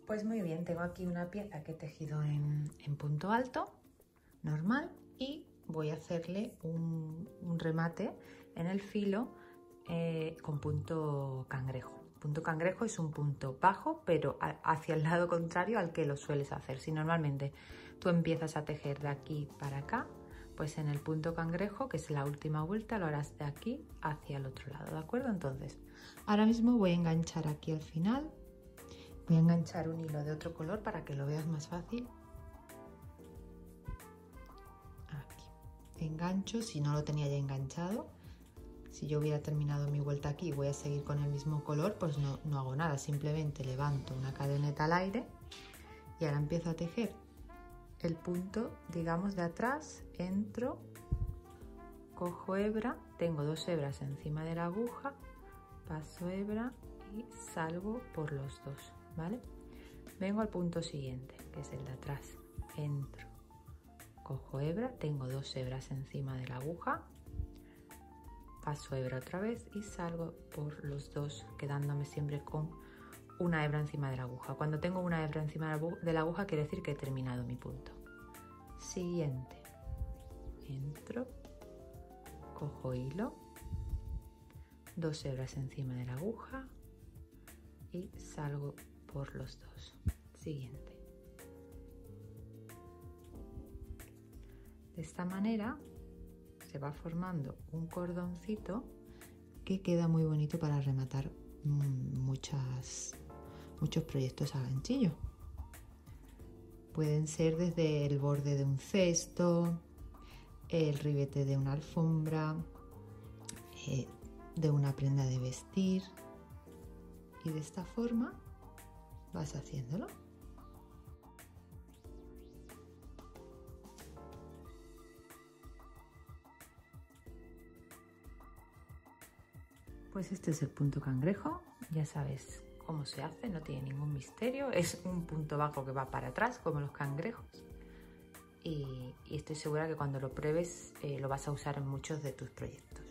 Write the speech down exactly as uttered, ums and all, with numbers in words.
Pues muy bien, tengo aquí una pieza que he tejido en, en punto alto, normal, y voy a hacerle un, un remate en el filo eh, con punto cangrejo. Punto cangrejo es un punto bajo, pero a, hacia el lado contrario al que lo sueles hacer. Si normalmente tú empiezas a tejer de aquí para acá, pues en el punto cangrejo, que es la última vuelta, lo harás de aquí hacia el otro lado, ¿de acuerdo? Entonces, ahora mismo voy a enganchar aquí al final. Voy a enganchar un hilo de otro color para que lo veas más fácil. Aquí. Engancho, si no lo tenía ya enganchado. Si yo hubiera terminado mi vuelta aquí y voy a seguir con el mismo color, pues no, no hago nada. Simplemente levanto una cadeneta al aire y ahora empiezo a tejer el punto, digamos, de atrás. Entro, cojo hebra, tengo dos hebras encima de la aguja, paso hebra y salgo por los dos. ¿Vale? Vengo al punto siguiente, que es el de atrás. Entro, cojo hebra, tengo dos hebras encima de la aguja, paso hebra otra vez y salgo por los dos, quedándome siempre con una hebra encima de la aguja. Cuando tengo una hebra encima de la aguja quiere decir que he terminado mi punto. Siguiente. Entro, cojo hilo, dos hebras encima de la aguja y salgo por los dos. Siguiente. De esta manera se va formando un cordoncito que queda muy bonito para rematar muchas, muchos proyectos a ganchillo. Pueden ser desde el borde de un cesto, el ribete de una alfombra, eh, de una prenda de vestir, y de esta forma vas haciéndolo. Pues este es el punto cangrejo, ya sabes cómo se hace, no tiene ningún misterio, es un punto bajo que va para atrás como los cangrejos y, y estoy segura que cuando lo pruebes eh, lo vas a usar en muchos de tus proyectos.